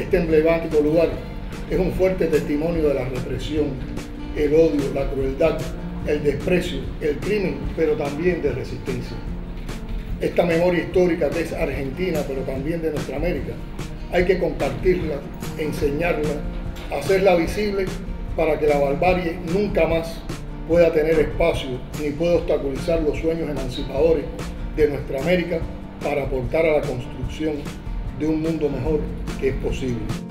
Este emblemático lugar es un fuerte testimonio de la represión, el odio, la crueldad, el desprecio, el crimen, pero también de resistencia. Esta memoria histórica que es argentina, pero también de nuestra América, hay que compartirla, enseñarla, hacerla visible para que la barbarie nunca más pueda tener espacio ni pueda obstaculizar los sueños emancipadores de nuestra América para aportar a la construcción de un mundo mejor que es posible.